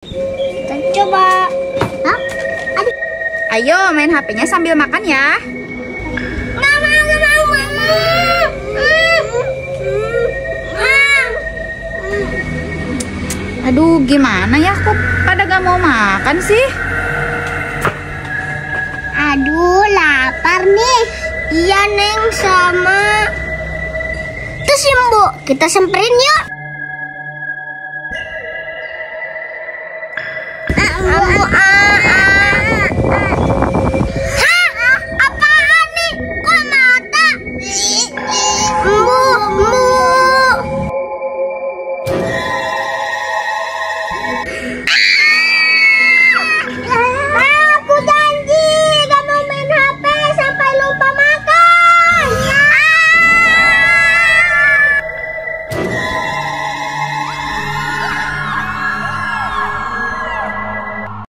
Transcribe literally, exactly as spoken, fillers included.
Kita coba. Hah? Aduh. Ayo main H P-nya sambil makan ya. Nggak mau, nggak mau, nggak mau. Aduh, gimana ya, kok pada gak mau makan sih? Aduh, lapar nih. Iya, Neng, sama. Terus ya, Bu, kita semperin yuk. Ambu,